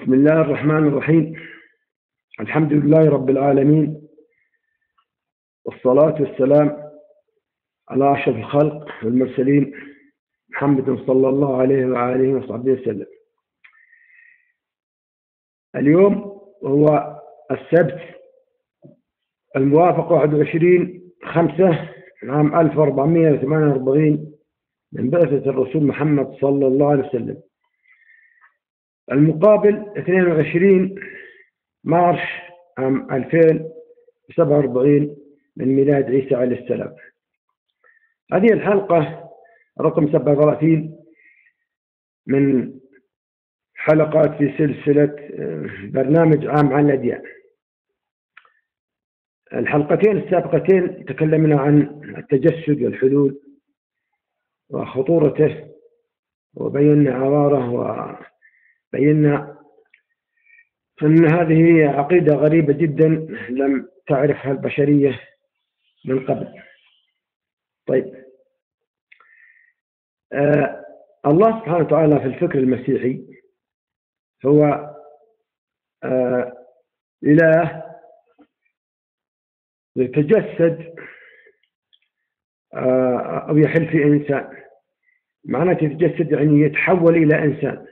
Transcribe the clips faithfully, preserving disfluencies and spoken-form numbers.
بسم الله الرحمن الرحيم. الحمد لله رب العالمين، والصلاة والسلام على أشرف الخلق والمرسلين محمد صلى الله عليه وآله وصحبه وسلم. اليوم هو السبت الموافق واحد وعشرين خمسة عام ألف وأربعمائة وثمانية وأربعين من بعثة الرسول محمد صلى الله عليه وسلم، المقابل اثنين وعشرين مارس عام ألفين وسبعة وأربعين من ميلاد عيسى عليه السلام. هذه الحلقة رقم سبعة وثلاثين من حلقات في سلسلة برنامج عام عن الأديان. الحلقتين السابقتين تكلمنا عن التجسد والحلول وخطورته، وبينا عواره، وبينا أن هذه عقيدة غريبة جدا لم تعرفها البشرية من قبل. طيب، آه الله سبحانه وتعالى في الفكر المسيحي هو آه إله يتجسد آه أو يحل في إنسان. معناه يتجسد يعني يتحول إلى إنسان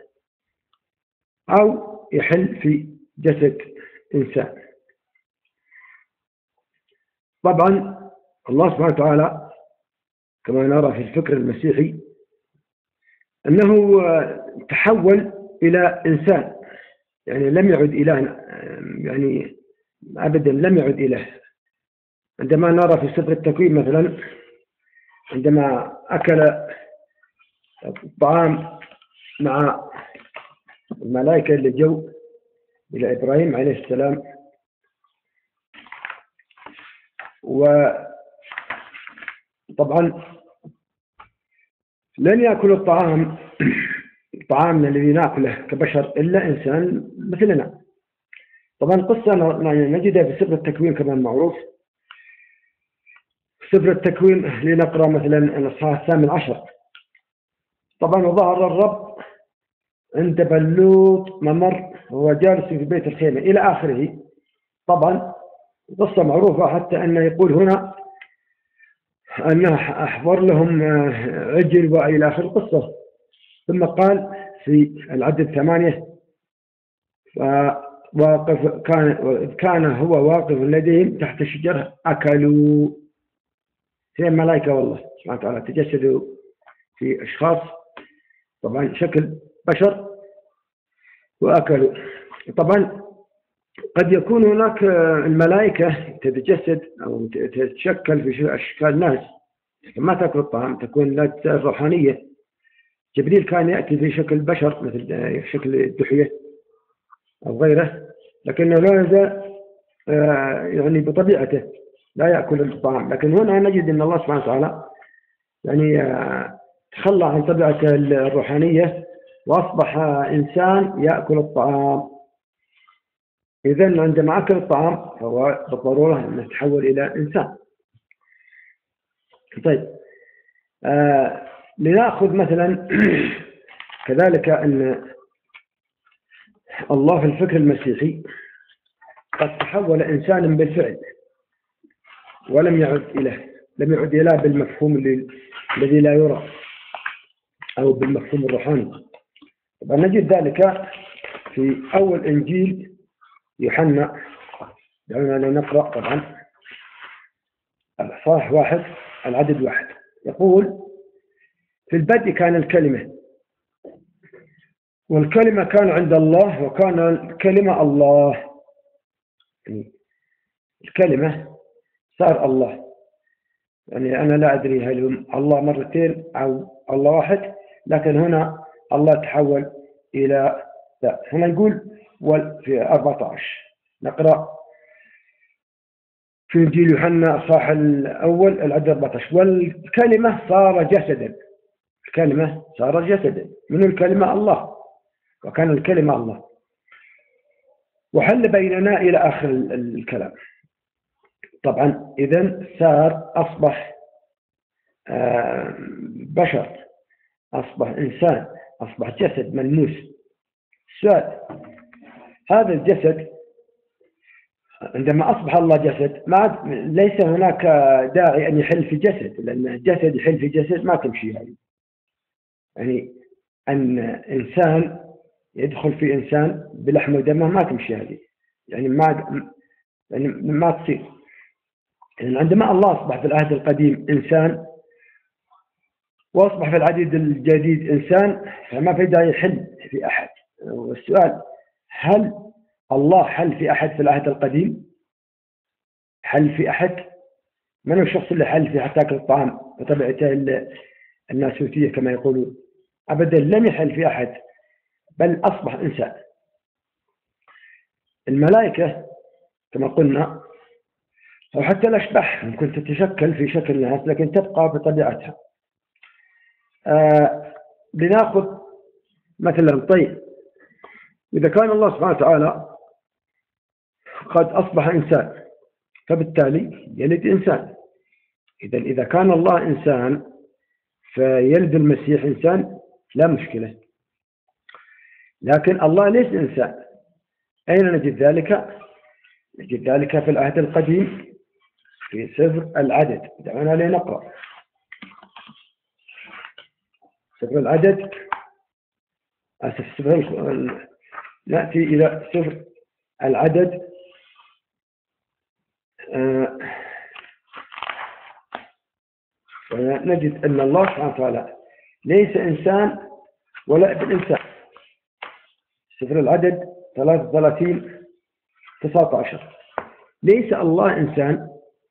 أو يحل في جسد إنسان. طبعا الله سبحانه وتعالى كما نرى في الفكر المسيحي أنه تحول إلى إنسان، يعني لم يعد إله، يعني أبدا لم يعد إله. عندما نرى في سفر التكوين مثلا، عندما أكل الطعام مع الملائكة اللي جو إلى إبراهيم عليه السلام، وطبعا لن يأكل الطعام طعامنا الذي نأكله كبشر إلا إنسان مثلنا. طبعا قصة نجدها في سفر التكوين كمان معروف. سفر التكوين لنقرأ مثلا الإصحاح الثامن عشر. طبعا وظهر الرب عند بلوط ممر وهو جالس في بيت الخيمة إلى آخره. طبعا قصة معروفة، حتى أنه يقول هنا أنه أحضر لهم عجل وإلى آخر القصة. ثم قال في العدد ثمانية: واقف كان كان هو واقف لديهم تحت الشجرة أكلوا. هي الملائكة والله سبحانه وتعالى تجسدوا في أشخاص طبعا شكل بشر وأكلوا. طبعا قد يكون هناك الملائكة تتجسد أو تتشكل في أشكال ناس، ما تأكل الطعام، تكون ذات روحانية. جبريل كان يأتي في شكل بشر مثل شكل الدحية أو غيره، لكنه لا يزال يعني بطبيعته لا يأكل الطعام. لكن هنا نجد أن الله سبحانه وتعالى يعني تخلى عن طبيعته الروحانية وأصبح إنسان يأكل الطعام. إذن عندما أكل الطعام فهو بالضرورة أنه يتحول إلى إنسان. طيب، آه لنأخذ مثلا كذلك أن الله في الفكر المسيحي قد تحول إنسانا بالفعل ولم يعد إله، لم يعد إله بالمفهوم الذي لا يرى أو بالمفهوم الروحاني. طبعا نجد ذلك في أول إنجيل يوحنا. دعونا نقرأ طبعا الإصحاح واحد العدد واحد. يقول: في البدء كان الكلمة، والكلمة كان عند الله، وكان الكلمة الله. يعني الكلمة صار الله. يعني أنا لا أدري هل الله مرتين أو الله واحد، لكن هنا الله تحول إلى لا. هنا نقول في أربعة عشر نقرأ في إنجيل يوحنا الإصحاح الأول العدد أربعة عشر: والكلمة صار جسدا. الكلمة صار جسدا. من الكلمة الله، وكان الكلمة الله، وحل بيننا إلى آخر الكلام. طبعا إذن صار أصبح بشر، أصبح إنسان، أصبح جسد ملموس. السؤال: هذا الجسد عندما أصبح الله جسد ما ليس هناك داعي أن يحل في جسد، لأن الجسد يحل في جسد ما تمشي يعني. يعني أن إنسان يدخل في إنسان بلحم ودمه ما تمشي هذه، يعني ما يعني ما تصير. يعني عندما الله أصبح في العهد القديم إنسان وأصبح في العهد الجديد إنسان، فما في داعي يحل في أحد. والسؤال: هل الله حل في أحد في العهد القديم؟ حل في أحد؟ من هو الشخص اللي حل في حتى أكل الطعام بطبيعته الناسوتية كما يقولون؟ أبدا لم يحل في أحد، بل أصبح إنسان. الملائكة كما قلنا أو حتى الأشباح ممكن تتشكل في شكل الناس لكن تبقى بطبيعتها. آه لنأخذ مثلا، طيب إذا كان الله سبحانه وتعالى قد أصبح إنسان فبالتالي يلد إنسان. إذا إذا كان الله إنسان فيلد المسيح إنسان لا مشكلة، لكن الله ليس إنسان. أين نجد ذلك؟ نجد ذلك في العهد القديم في سفر العدد. دعونا لنقرأ سفر العدد. أسف سفر نأتي إلى سفر العدد. آه ونجد أن الله سبحانه وتعالى ليس إنسان ولا ابن إنسان. سفر العدد ثلاثة وثلاثين تسعة عشر: ليس الله إنسان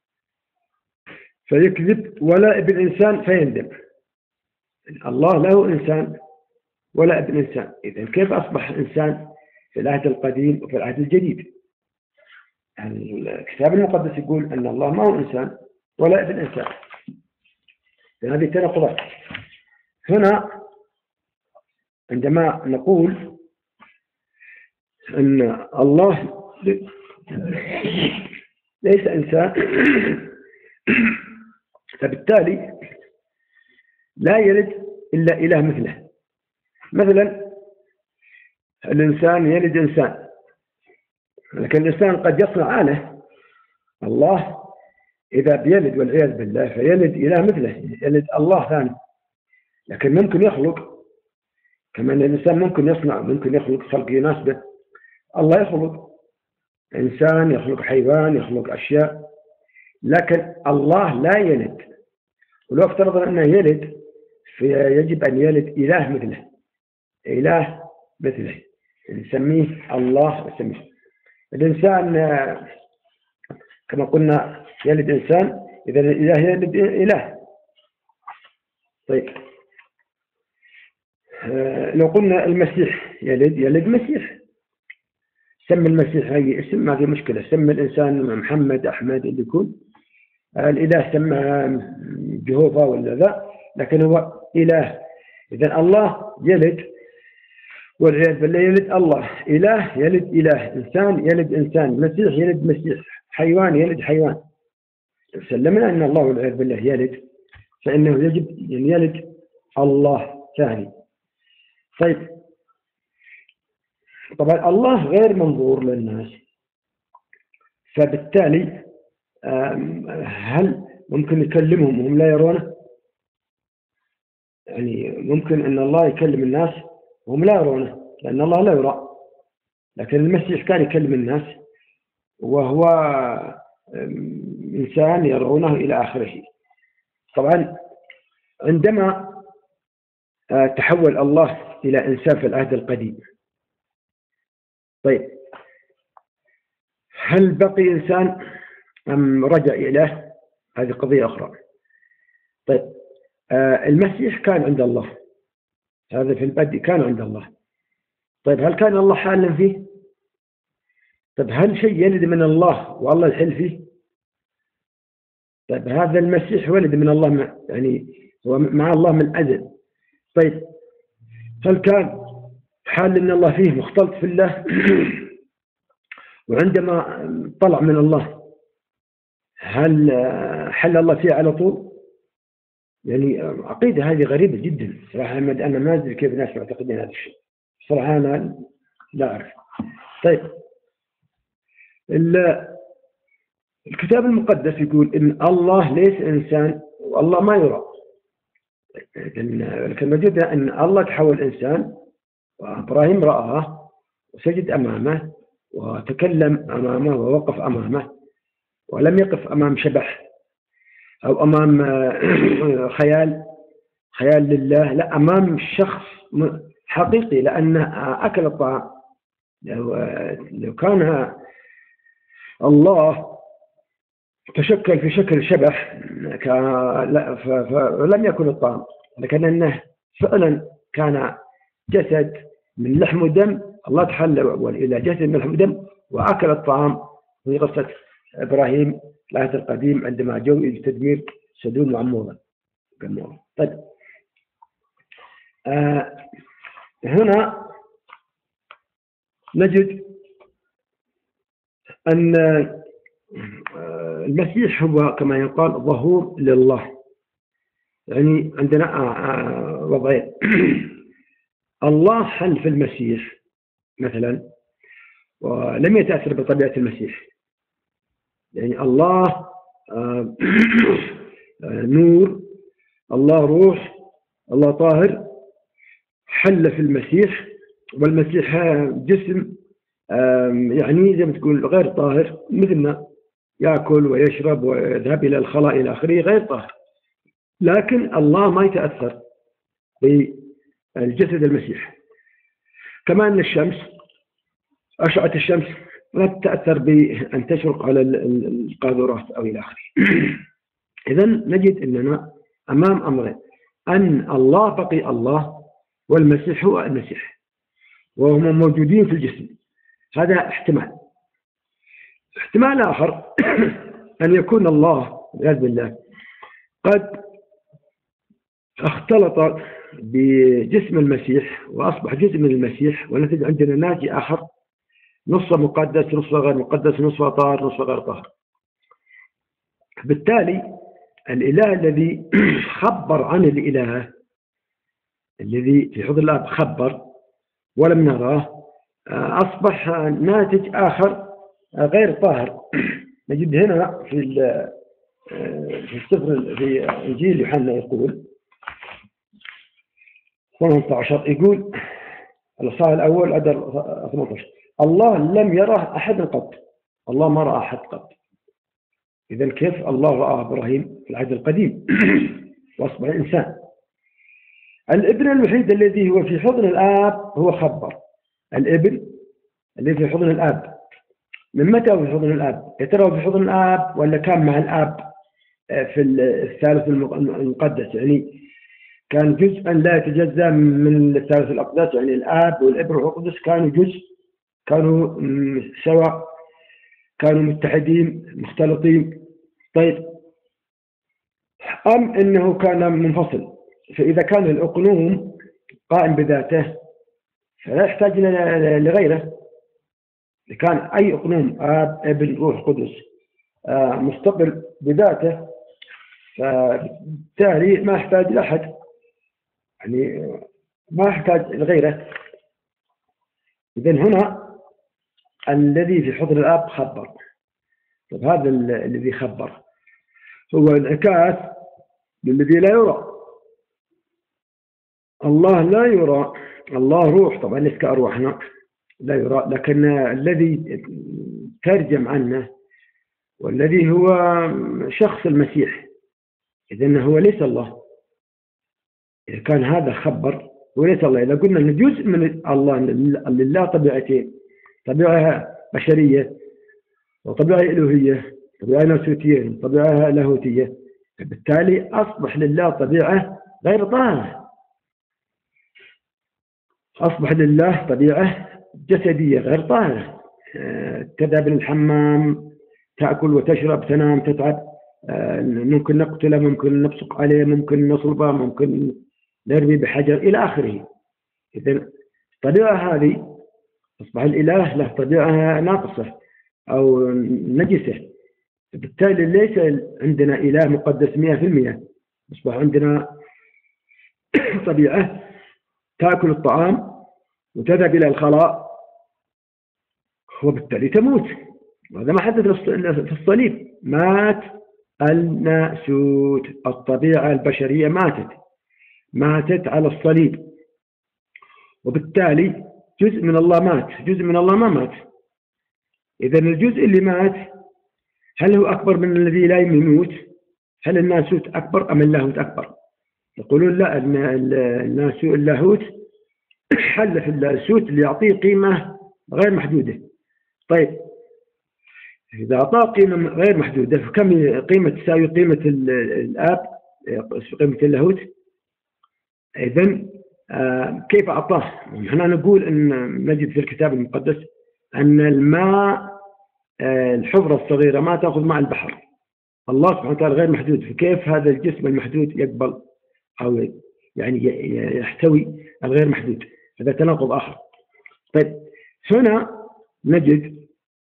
فيكذب ولا ابن إنسان فيندم. الله له إنسان ولا ابن إنسان. إذن كيف أصبح إنسان في العهد القديم وفي العهد الجديد؟ يعني الكتاب المقدس يقول أن الله ما هو إنسان ولا ابن إنسان. هذه تناقضات. هنا عندما نقول أن الله ليس إنسان فبالتالي لا يلد إلا إله مثله. مثلا الإنسان يلد إنسان، لكن الإنسان قد يصنع آلة. الله إذا بيلد والعياذ بالله فيلد إله مثله، يلد الله ثاني. لكن ممكن يخلق، كما أن الإنسان ممكن يصنع، ممكن يخلق خلق يناسبه. الله يخلق إنسان، يخلق حيوان، يخلق أشياء، لكن الله لا يلد. ولو افترضنا أنه يلد فيجب أن يلد إله مثله، إله مثله نسميه الله. نسميه الإنسان كما قلنا يلد إنسان، إذا الإله يلد إله. طيب لو قلنا المسيح يلد يلد مسيح، سمي المسيح أي اسم ما في مشكلة. سمي الإنسان محمد، أحمد، اللي يكون. الإله سمى جهوفا ولا ذا، لكن هو إله. إذن الله يلد والعياذ بالله يلد الله. إله يلد إله، إنسان يلد إنسان، مسيح يلد مسيح، حيوان يلد حيوان. سلمنا أن الله والعياذ بالله يلد، فإنه يجب أن يلد الله ثاني. طيب طبعا الله غير منظور للناس، فبالتالي هل ممكن يكلمهم وهم لا يرونه؟ يعني ممكن أن الله يكلم الناس وهم لا يرونه، لأن الله لا يرى. لكن المسيح كان يكلم الناس وهو إنسان يرونه إلى آخره. طبعا عندما تحول الله إلى إنسان في العهد القديم، طيب هل بقي إنسان أم رجع إله؟ هذه قضية أخرى. طيب آه المسيح كان عند الله، هذا في البدء كان عند الله. طيب هل كان الله حالا فيه؟ طيب هل شيء يلد من الله والله يحل فيه؟ طيب هذا المسيح ولد من الله مع يعني هو مع الله من الأزل. طيب هل كان حال ان الله فيه مختلط في الله؟ وعندما طلع من الله هل حل الله فيه على طول؟ يعني عقيدة هذه غريبة جدا صراحة. أنا ما أدري كيف الناس معتقدين هذا الشيء صراحة، أنا لا أعرف. طيب، الكتاب المقدس يقول إن الله ليس إنسان والله ما يرى. لكن موجود أن الله تحول إنسان، وإبراهيم رآه وسجد أمامه وتكلم أمامه ووقف أمامه، ولم يقف أمام شبح أو أمام خيال خيال لله، لا، أمام شخص حقيقي، لأنه أكل الطعام. لو لو كان الله تشكل في شكل شبح فلم يكن الطعام، لكن أنه فعلا كان جسد من لحم ودم. الله تحول إلى جسد من لحم ودم وأكل الطعام في قصة إبراهيم العهد القديم عندما جو إلى تدمير سدوم وعمورة. طيب، آه هنا نجد أن المسيح هو كما يقال ظهور لله. يعني عندنا وضعين. الله حل في المسيح مثلا ولم يتأثر بطبيعة المسيح. يعني الله نور، الله روح، الله طاهر، حل في المسيح، والمسيح جسم يعني زي ما تقول غير طاهر، مثلنا يأكل ويشرب ويذهب إلى الخلاء إلى آخره، غير طاهر. لكن الله ما يتأثر بالجسد المسيح. كما أن الشمس، أشعة الشمس لا تتأثر بأن تشرق على القاذورات أو إلى آخره. إذن نجد أننا أمام أمرين: أن الله بقي الله، والمسيح هو المسيح، وهم موجودين في الجسم. هذا احتمال. احتمال آخر أن يكون الله والعياذ بالله قد اختلط بجسم المسيح وأصبح جزء من المسيح، ونتج عندنا ناجي آخر نصف مقدس نصف غير مقدس، نصف طاهر نصف غير طاهر. بالتالي الإله الذي خبر عن الإله الذي في حضن الآب خبر ولم نراه أصبح ناتج آخر غير طاهر. نجد هنا في في السفر في إنجيل يوحنا يقول ثمانية عشر، يقول الإصحاح الأول عدد ثمانية عشر: الله لم يره أحد قط. الله ما رأى أحد قط. إذن كيف الله رأى إبراهيم في العهد القديم وأصبح إنسان؟ الابن الوحيد الذي هو في حضن الآب هو خبر. الابن الذي في حضن الآب، من متى هو في حضن الآب؟ يترى في حضن الآب ولا كان مع الآب في الثالث المقدس؟ يعني كان جزءا لا يتجزأ من الثالث الأقدس. يعني الآب والابن والروح القدس كانوا جزء، كانوا سواء، كانوا متحدين مختلطين. طيب، أم أنه كان منفصل؟ فإذا كان الأقنوم قائم بذاته فلا يحتاج لغيره. إذا كان أي أقنوم آب ابن روح قدس مستقل بذاته فبالتالي ما يحتاج لأحد، يعني ما يحتاج لغيره. إذن هنا الذي في حضن الآب خبر. طيب، هذا الذي خبر هو انعكاس للذي لا يرى. الله لا يرى، الله روح، طبعا ليس كأرواحنا لا يرى، لكن الذي ترجم عنه والذي هو شخص المسيح، إذن هو ليس الله. إذا كان هذا خبر وليس الله، إذا قلنا أن جزء من الله، لله طبيعتين: طبيعة بشرية وطبيعة إلهية، طبيعة ناسوتية طبيعة لاهوتية، بالتالي أصبح لله طبيعة غير طاهرة. أصبح لله طبيعة جسدية غير طاهرة. تذهب للحمام، تأكل وتشرب، تنام، تتعب، ممكن نقتله، ممكن نبصق عليه، ممكن نصلبه، ممكن نرمي بحجر إلى آخره. إذن الطبيعة هذه أصبح الإله له طبيعة ناقصة أو نجسة، بالتالي ليس عندنا إله مقدس مئة في المئة. أصبح عندنا طبيعة تأكل الطعام وتذهب إلى الخلاء وبالتالي تموت. وهذا ما حدث في الصليب، مات الناسوت، الطبيعة البشرية ماتت ماتت على الصليب، وبالتالي جزء من الله مات، جزء من الله ما مات. إذن الجزء اللي مات هل هو أكبر من الذي لا يموت؟ هل الناسوت أكبر أم اللاهوت أكبر؟ يقولون لا، الناسوت اللاهوت حل في اللاهوت اللي يعطيه قيمة غير محدودة. طيب إذا أعطاه قيمة غير محدودة فكم قيمة تساوي قيمة الآب، قيمة اللاهوت؟ إذن آه كيف أعطاه؟ هنا نقول أن نجد في الكتاب المقدس أن الماء آه الحفرة الصغيرة ما تأخذ مع البحر. الله سبحانه وتعالى غير محدود، فكيف هذا الجسم المحدود يقبل أو يعني يحتوي الغير محدود؟ هذا تناقض آخر. طيب هنا نجد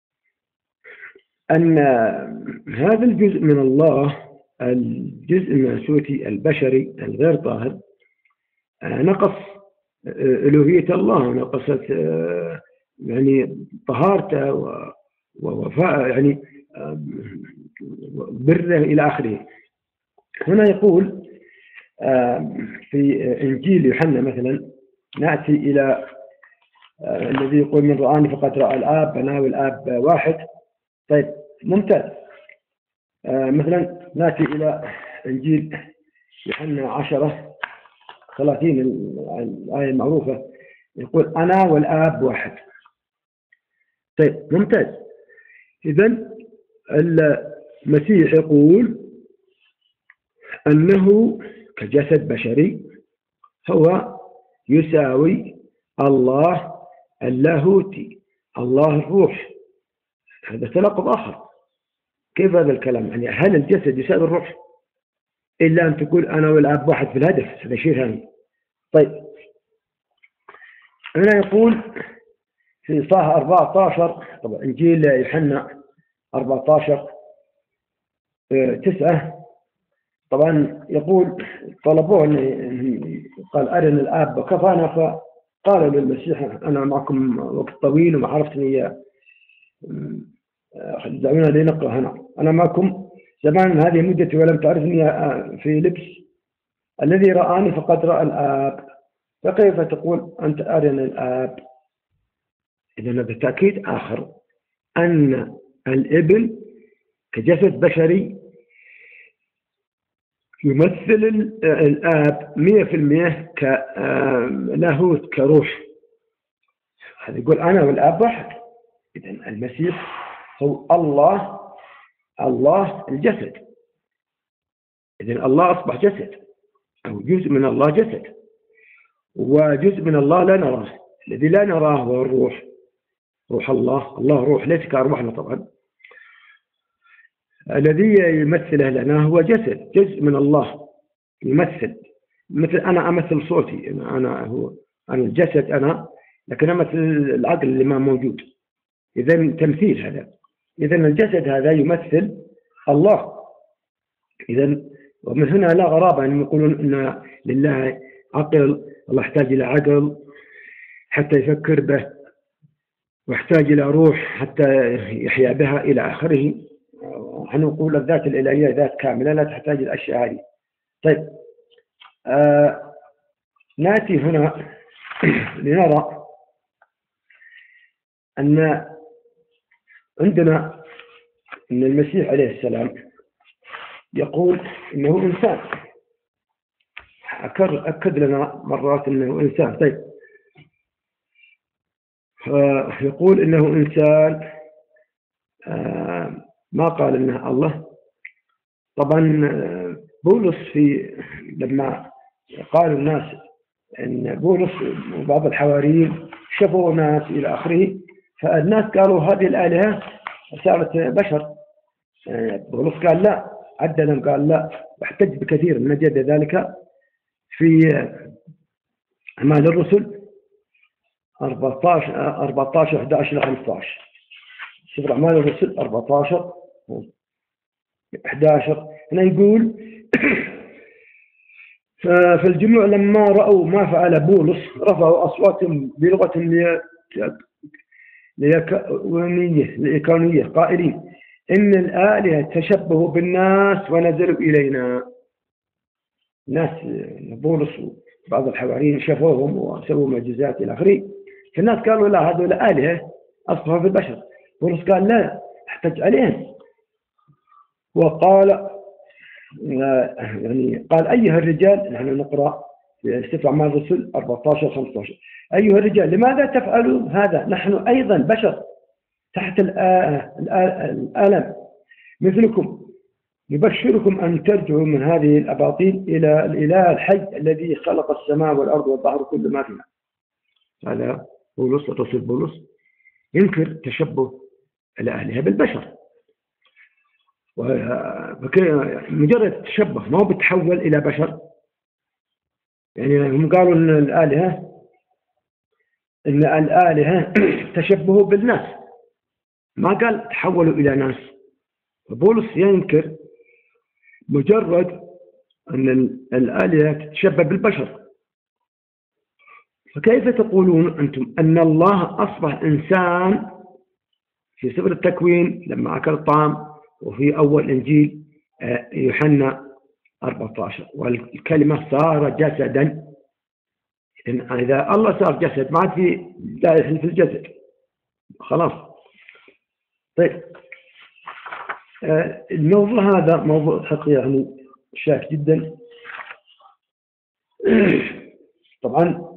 أن هذا الجزء من الله، الجزء الناسوتي البشري الغير طاهر، نقص ألوهية الله، نقصت يعني طهارته ووفاء يعني بره إلى آخره. هنا يقول في إنجيل يوحنا مثلا، نأتي إلى الذي يقول من رآني فقد رأى الآب، أنا والآب واحد. طيب ممتاز. مثلا نأتي إلى إنجيل يوحنا عشرة ثلاثين، الآية المعروفة، يقول أنا والآب واحد. طيب ممتاز. إذن المسيح يقول أنه كجسد بشري هو يساوي الله اللاهوتي، الله الروح. هذا تناقض آخر. كيف هذا الكلام؟ يعني هل الجسد يساوي الروح؟ إلا أن تقول أنا والآب واحد في الهدف، هذا شيء ثاني. طيب هنا يقول في صح أربعة عشر، طبعا إنجيل يوحنا أربعة عشر تسعة، طبعا يقول طلبوه أن قال أرنا الآب وكفانا، فقال للمسيح أنا معكم وقت طويل وما عرفتني، دعونا لنقرأ هنا. أنا معكم زمان هذه مدتي ولم تعرفني في لبس، الذي رآني فقد رأى الآب، فكيف تقول أنت أرنا الآب؟ إذن هذا تأكيد آخر أن الابن كجسد بشري يمثل الآب مئة في المئة كلاهوت كروح. هذا يقول أنا والآب واحد. إذن المسيح هو الله، الله الجسد. إذن الله أصبح جسد، أو جزء من الله جسد، وجزء من الله لا نراه. الذي لا نراه هو الروح، روح الله. الله روح ليس كأرواحنا طبعا. الذي يمثله لنا هو جسد، جزء من الله يمثل. مثل أنا أمثل صوتي، أنا, أنا هو أنا الجسد أنا، لكن أمثل العقل اللي ما موجود. إذن تمثيل هذا. إذن الجسد هذا يمثل الله. إذن ومن هنا لا غرابة أن يقولون أن لله عقل، الله يحتاج إلى عقل حتى يفكر به، ويحتاج إلى روح حتى يحيا بها إلى آخره. نحن نقول الذات الإلهية ذات كاملة لا تحتاج الأشياء هذه. طيب آه نأتي هنا لنرى أن عندنا أن المسيح عليه السلام يقول إنه إنسان. أكد لنا مرات إنه إنسان. طيب آه يقول إنه إنسان، آه ما قال إنه الله. طبعا بولس في لما قال الناس إن بولس وبعض الحواريين شافوا ناس إلى آخره، فالناس قالوا هذه الآلهة صارت بشر. بولس قال لا، عدلا قال لا، واحتج بكثير. نجد ذلك في أعمال الرسل أربعة عشر أحد عشر إلى خمسة عشر. سفر أعمال الرسل أربعة عشر أحد عشر هنا يقول فالجموع لما رأوا ما فعل بولس رفعوا أصواتهم بلغة الإكرامية قائلين إن الآلهة تشبهوا بالناس ونزلوا إلينا. ناس بولس وبعض الحواريين شافوهم وسووا معجزات إلى آخره، فالناس قالوا لا هذول آلهة أصبحوا في البشر. بولس قال لا احتج عليهم وقال يعني قال أيها الرجال، نحن نقرأ في سفر أعمال الرسل أربعة عشر خمسة عشر، أيها الرجال لماذا تفعلوا هذا؟ نحن أيضا بشر تحت الآلم مثلكم، يبشركم أن ترجعوا من هذه الأباطيل إلى الإله الحي الذي خلق السماء والأرض والبحر كل ما فيها. هذا بولس الرسول بولس ينكر تشبه الآلهة بالبشر، مجرد تشبه ما هو بتحول إلى بشر. يعني هم قالوا إن الآلهة إن الآلهة تشبهوا بالناس، ما قال تحولوا إلى ناس. بولس ينكر مجرد أن الآلهة تتشبه بالبشر. فكيف تقولون أنتم أن الله أصبح إنسان في سفر التكوين لما أكل الطعام، وفي أول إنجيل يوحنا أربعة عشر والكلمة صار جسدا؟ إذا الله صار جسد ما عاد في لا يحل في الجسد خلاص. طيب الموضوع هذا موضوع حقيقي يعني شاك جدا. طبعا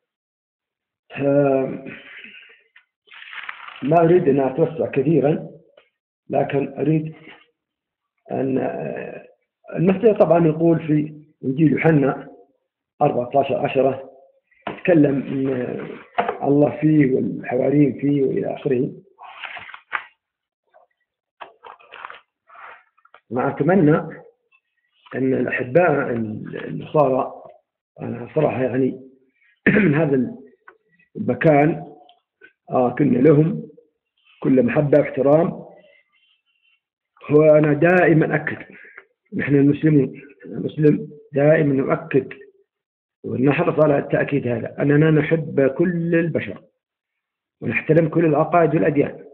ما أريد أن أتوسع كثيرا، لكن أريد أن المسيح طبعا يقول في إنجيل يوحنا أربعة عشر عشرة يتكلم أن الله فيه والحواريين فيه وإلى آخره. ما أتمنى أن الأحباء النصارى، أنا صراحة يعني من هذا المكان آه كنا لهم كل محبة واحترام، وأنا دائما أكد نحن المسلمين المسلم دائما نؤكد ونحرص على التأكيد هذا أننا نحب كل البشر ونحترم كل العقائد والأديان،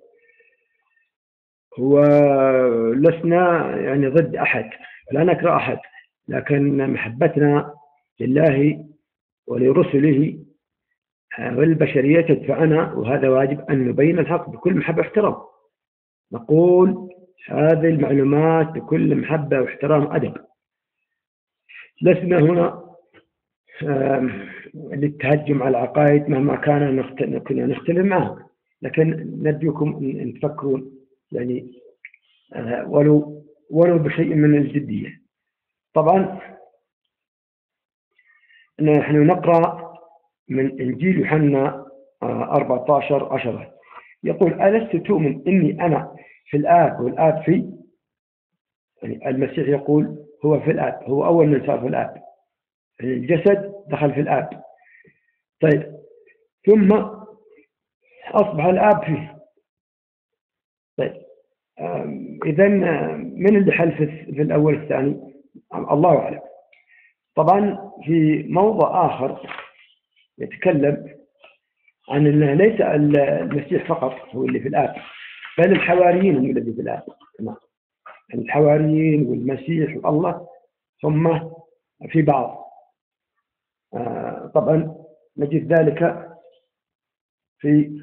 ولسنا يعني ضد أحد لا نكره أحد، لكن محبتنا لله ولرسله والبشرية تدفعنا، وهذا واجب أن نبين الحق بكل محبة واحترام، نقول هذه المعلومات بكل محبة واحترام أدب. لسنا هنا للتهجم على العقائد مهما كان كنا نختلف معها، لكن نرجوكم أن تفكرون يعني ولو ولو بشيء من الجدية. طبعا نحن نقرأ من إنجيل يوحنا أربعة عشر عشرة يقول ألست تؤمن إني أنا في الآب والآب في؟ يعني المسيح يقول هو في الآب، هو أول من صار في الآب، الجسد دخل في الآب. طيب ثم أصبح الآب فيه. طيب إذن من اللي حل في الأول الثاني؟ الله أعلم. طبعا في موضع آخر يتكلم عن أنه ليس المسيح فقط هو اللي في الآب، بل الحواريين هم الذي في الآب. الحواريين والمسيح والله ثم في بعض. طبعا نجد ذلك في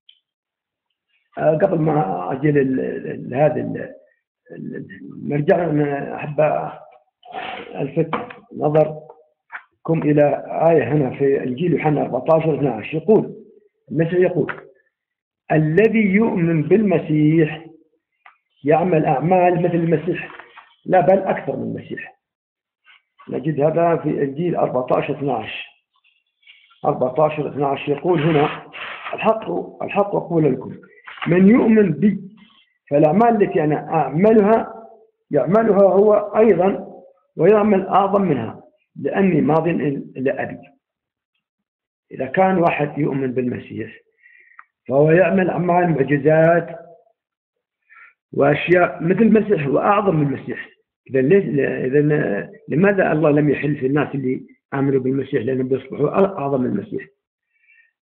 قبل ما أجل هذا المرجع، أنا أحب ألفت نظركم إلى آية هنا في إنجيل يوحنا أربعة عشر اثنا عشر يقول المسيح يقول الذي يؤمن بالمسيح يعمل أعمال مثل المسيح، لا بل أكثر من المسيح. نجد هذا في إنجيل أربعة عشر اثنا عشر أربعة عشر اثنا عشر يقول هنا الحق الحق أقول لكم من يؤمن بي فالأعمال التي أنا أعملها يعملها هو أيضا ويعمل أعظم منها لأني ماض إلى أبي. إذا كان واحد يؤمن بالمسيح فهو يعمل أعمال معجزات وأشياء مثل المسيح وأعظم من المسيح. إذا إذا لماذا الله لم يحل في الناس اللي آمنوا بالمسيح؟ لأنهم بيصبحوا أعظم من المسيح.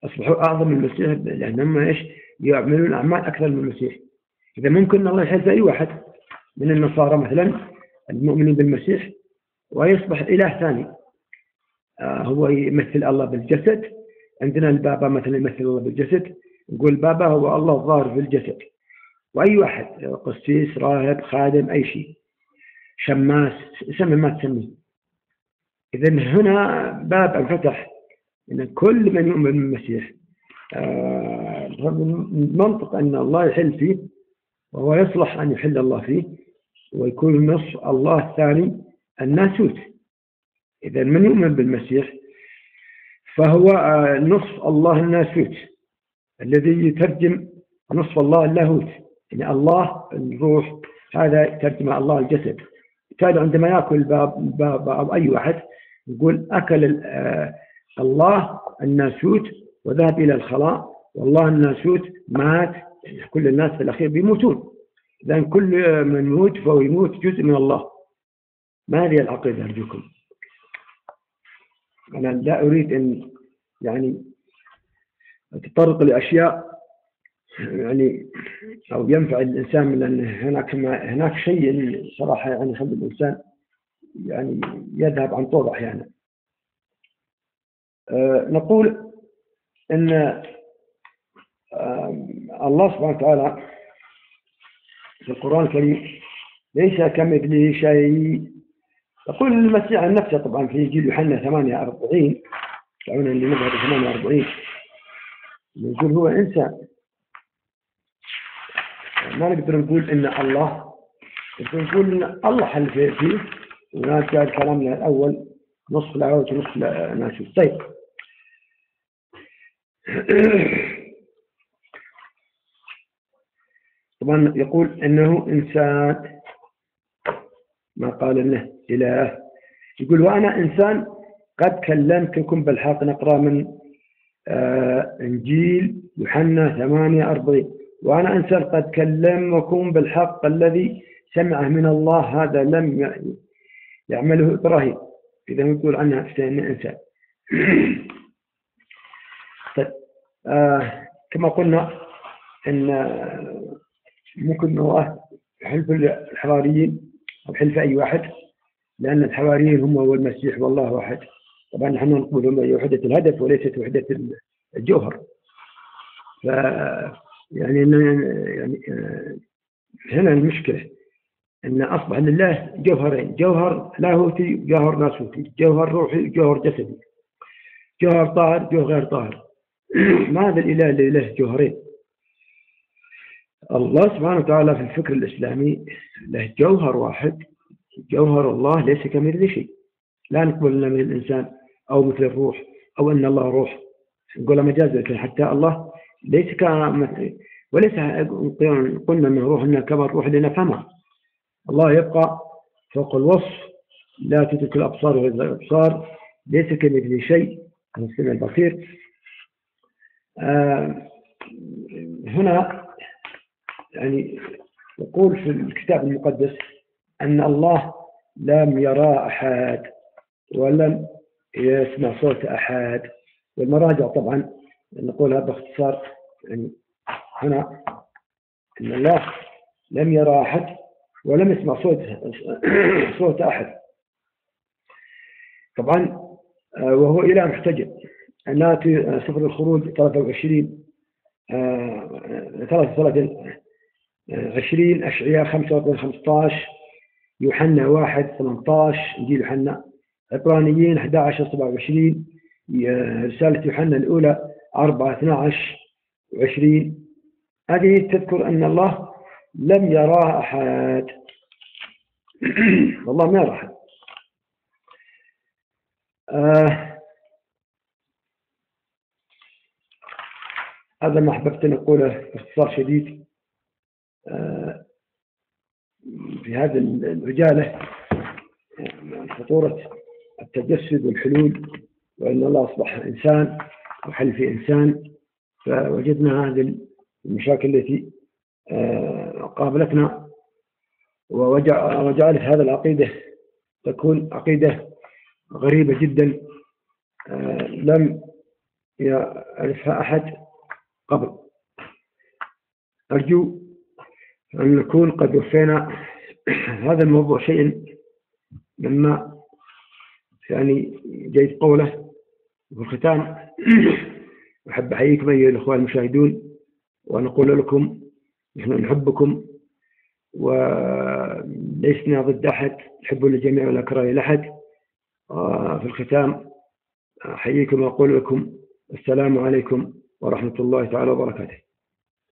أصبحوا أعظم من المسيح لأنهم إيش يعملون أعمال أكثر من المسيح. إذا ممكن الله يحل في أي واحد من النصارى مثلا المؤمنين بالمسيح ويصبح إله ثاني، آه هو يمثل الله بالجسد. عندنا البابا مثلا يمثل الله بالجسد، نقول البابا هو الله الظاهر في الجسد. وأي واحد قسيس راهب خادم أي شيء شماس سمي ما تسميه. إذن هنا باب انفتح إن كل من يؤمن بالمسيح آه منطق أن الله يحل فيه وهو يصلح أن يحل الله فيه ويكون نصف الله الثاني الناسوت. إذا من يؤمن بالمسيح فهو آه نصف الله الناسوت الذي يترجم نصف الله اللاهوت، يعني الله الروح هذا ترجم الله الجسد. بالتالي عندما يأكل باب باب أو أي واحد يقول أكل آه الله الناسوت وذهب إلى الخلاء، والله الناسوت مات. يعني كل الناس في الأخير بيموتون، إذن كل من يموت فهو يموت جزء من الله. ما هذه العقيدة أرجوكم؟ أنا لا أريد أن يعني تطرق لأشياء يعني أو ينفع الإنسان من أن هناك ما هناك شيء صراحة يعني يخلي الإنسان يعني يذهب عن طرق أحيانا. أه نقول أن أه الله سبحانه وتعالى في القرآن الكريم ليس كمثله شيء. يقول المسيح عن نفسه طبعا في إنجيل يوحنا ثمانية وأربعين، تعالوا اللي نبغى ثمانية وأربعين، يقول هو إنسان. ما نقدر نقول إن الله، نقول إن الله حل فيه، ونرجع كلامنا الأول نصف لاهوت ونصف ناسوت. طيب طبعا يقول إنه إنسان، ما قال إنه إله. يقول وأنا إنسان قد كلمتكم بالحق. نقرأ من آه إنجيل يوحنا ثمانية أربعين، وأنا إنسان قد كلمكم بالحق الذي سمعه من الله، هذا لم يعمله إبراهيم. إذا نقول عنها إنسان. طيب آه كما قلنا إن ممكن هو حلف الحواريين أو حلف أي واحد، لأن الحواريين هم هو المسيح والله واحد. طبعا نحن نقول هم وحدة الهدف وليست وحدة الجوهر. ف يعني يعني هنا المشكلة أن أصبح لله جوهرين، جوهر لاهوتي وجوهر ناسوتي، جوهر روحي وجوهر جسدي، جوهر طاهر جوهر غير طاهر. ما هذا الإله اللي له جوهرين؟ الله سبحانه وتعالى في الفكر الإسلامي له جوهر واحد، جوهر الله ليس كمثل شيء. لا نقول أن من الإنسان أو مثل الروح أو أن الله روح، نقول مجاز، لكن حتى الله ليس كمثل، وليس قلنا من روح إنها كما الروح لنفهمها. الله يبقى فوق الوصف، لا تدرك الأبصار وغير الأبصار، ليس كمثل شيء، السميع البصير. آه هنا يعني يقول في الكتاب المقدس أن الله لم يرى أحد ولم يسمع صوت أحد. والمراجع طبعا نقولها باختصار، يعني هنا أن الله لم يرى أحد ولم يسمع صوت صوت أحد. طبعا وهو إله محتجب. ناتي سفر الخروج ثلاثة وعشرين ثلاثة وعشرين، أشعياء خمسة وأربعين خمسة عشر، يوحنا واحد ثمانية عشر، إنجيل يوحنا، عبرانيين أحد عشر سبعة وعشرين، رسالة يوحنا الأولى أربعة اثنا عشر وعشرين. هذه تذكر أن الله لم يرى أحد. والله ما يرى أحد. آه هذا ما أحببت أن أقوله باختصار شديد آه في هذه العجالة، خطورة التجسد والحلول، وأن الله أصبح إنسان وحل في إنسان. فوجدنا هذه المشاكل التي قابلتنا وجعلت هذا العقيدة تكون عقيدة غريبة جدا، لم يعرفها أحد قبل. أرجو أن نكون قد وفينا هذا الموضوع شيء مما يعني جيد قوله. وفي الختام أحب أحييكم أيها الأخوة المشاهدون، ونقول لكم نحن نحبكم ولسنا ضد أحد، نحب للجميع ولا كراهية لأحد. في الختام أحييكم وأقول لكم السلام عليكم ورحمة الله تعالى وبركاته.